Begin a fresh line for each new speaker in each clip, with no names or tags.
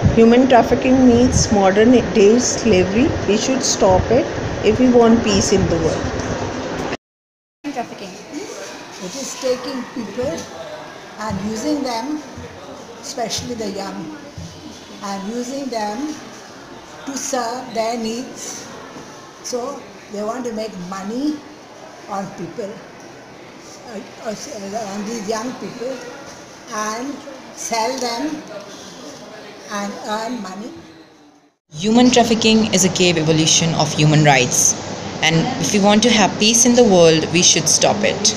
Human trafficking means modern day slavery. We should stop it if we want peace in the world.
Trafficking.
It is taking people and using them, especially the young, and using them to serve their needs. So they want to make money on people, on these young people, and sell them and earn money.
Human trafficking is a cave evolution of human rights, and if we want to have peace in the world, we should stop it.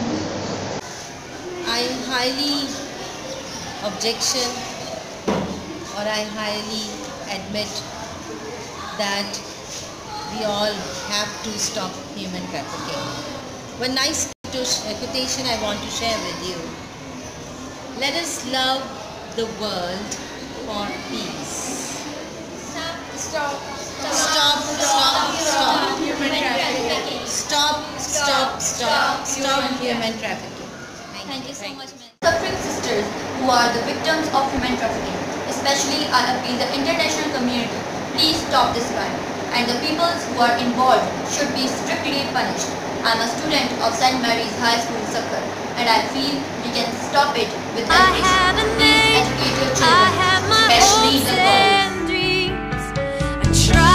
I highly objection or I highly admit that we all have to stop human trafficking. One nice quotation I want to share with you. Let us love the world for peace. Stop human trafficking. Stop human trafficking.
Thank you so much, ma'am. Suffering sisters who are the victims of human trafficking, especially I appeal the international community, please stop this crime, and the peoples who are involved should be strictly punished. I'm a student of St. Mary's High School, Sukkar, and I feel we can stop it with education. Please educate your children, especially the girls.